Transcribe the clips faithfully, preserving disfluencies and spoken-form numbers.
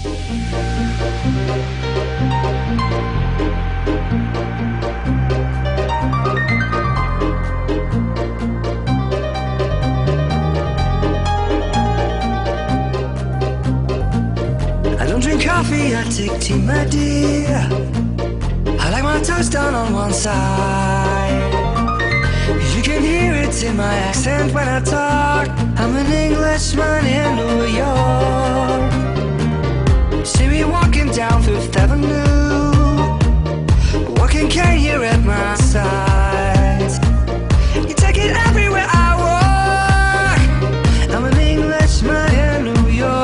Coffee, I take tea, my dear. I like my toast done on one side. You can hear it in my accent when I talk. I'm an Englishman in New York. See me walking down Fifth Avenue, walking cane here at my side. You take it everywhere I walk. I'm an Englishman in New York.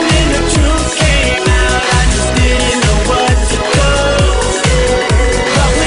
But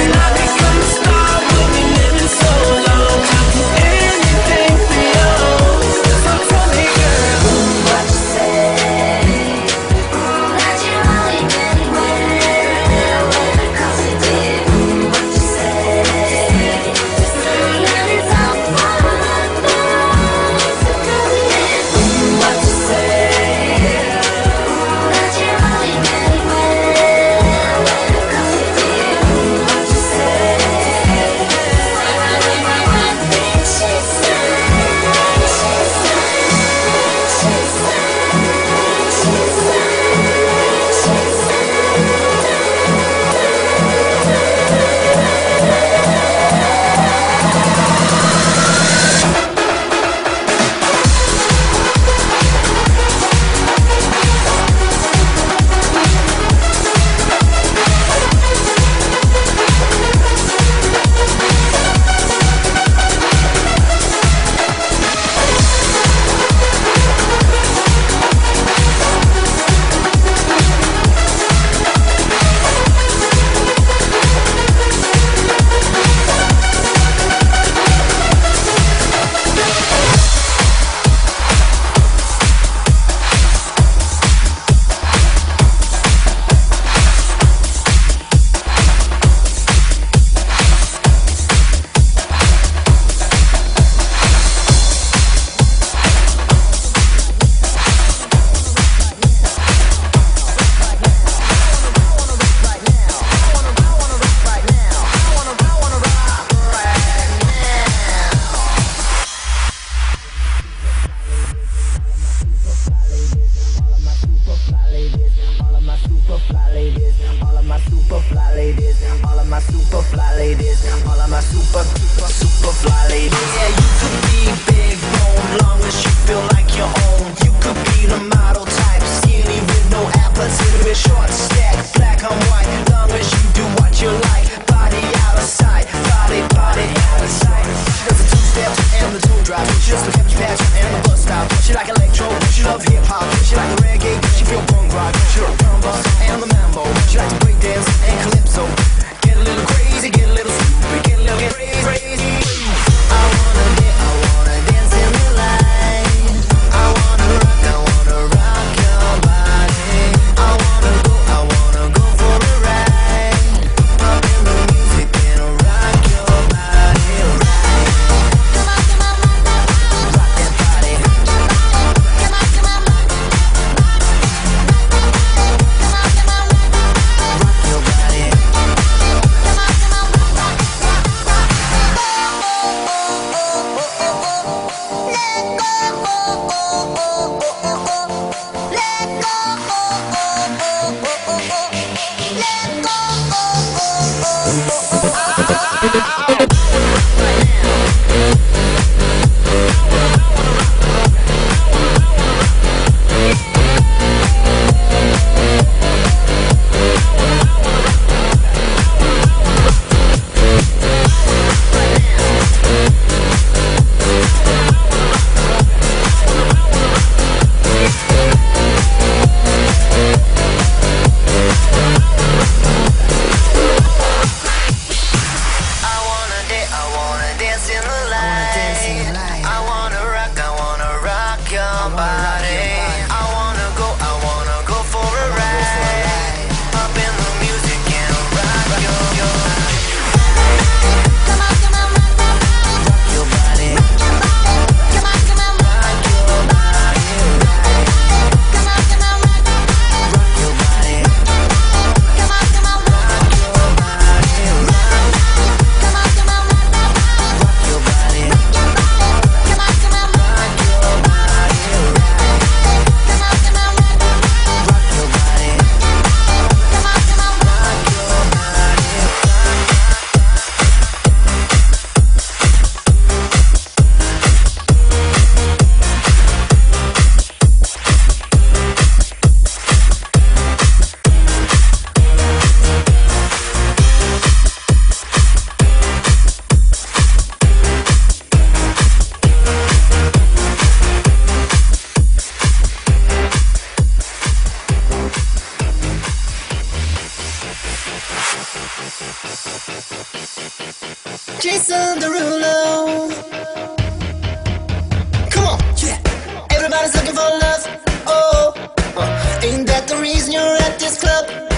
ladies, all of my super fly ladies, all of my super, super, super fly ladies. Yeah, you could be big bone, long as you feel like your own. You could be the model type, skinny with no appetite, with short stack, black on white, long as you do what you like. Body out of sight, body, body out of sight. She does a two-step and the toe drop. She does the cabbage patch and the bus stop. She like electro, she love hip hop. She like the reggae, she feel punk rock. She like rumba and the mambo. She likes to break dance and calypso. Get a little crazy, get a little stupid, get a little get crazy, crazy. I wanna get, I wanna dance in the light. I wanna rock, I wanna rock your body. I wanna go, I wanna go for a ride. Pop in the music and rock your body, right? Rock that body. Rock your body. Jason Derulo. Come on, yeah. Everybody's looking for love. Oh, uh, ain't that the reason you're at this club?